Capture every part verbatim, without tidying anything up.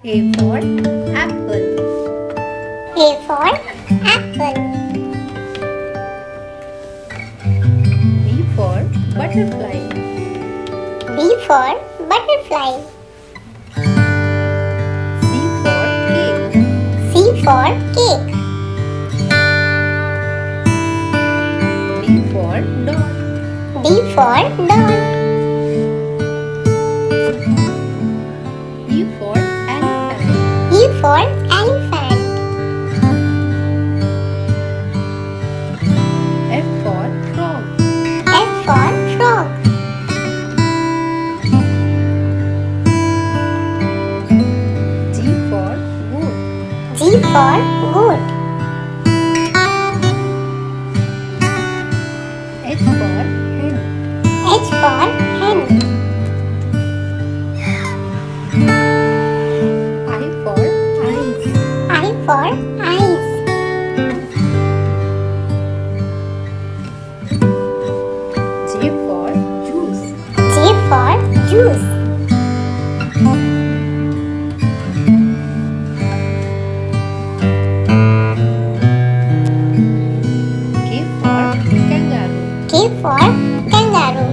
A for apple. A for apple. B for butterfly. B for butterfly. C for cake. C for cake. D for doll. D for doll. E for elephant. E for elephant. F for frog. F for frog. G for goat. G for goat. H for hen. H for hen. I for eyes. I for eyes. J for juice. J for juice. K for kangaroo. K for kangaroo.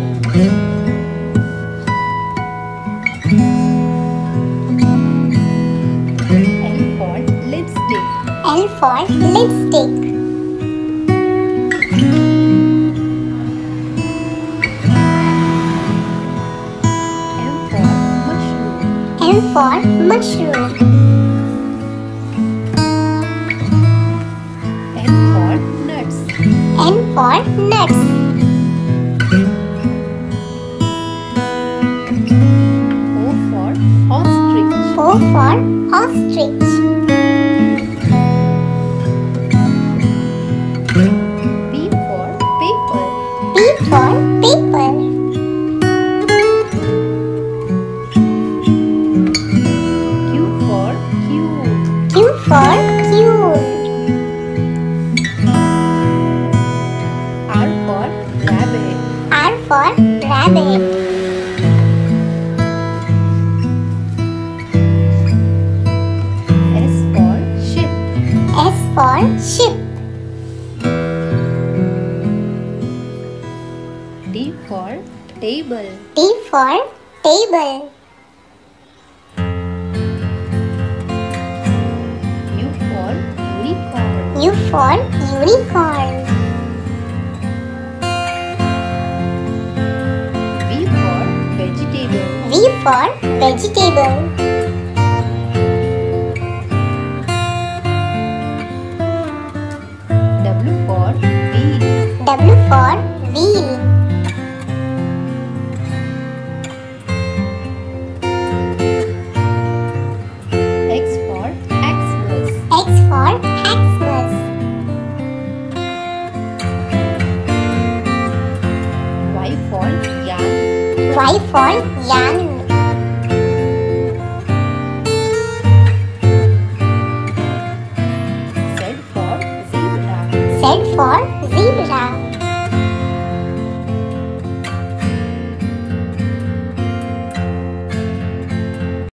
L for lipstick. L for lipstick. M for mushroom. M for mushroom. N for nuts. N for nuts. O for ostrich. O for ostrich. P for paper. P for paper. Q for cube. Q for cube. R for rabbit. R for rabbit. S for ship. S for ship. T for table. T for table. U for unicorn. U for unicorn. V for vegetable. V for vegetable. W for wheel. W for wheel. X for Xmas. X for Xmas. Y for yarn. Y for yarn. Z for zebra. Z for zebra.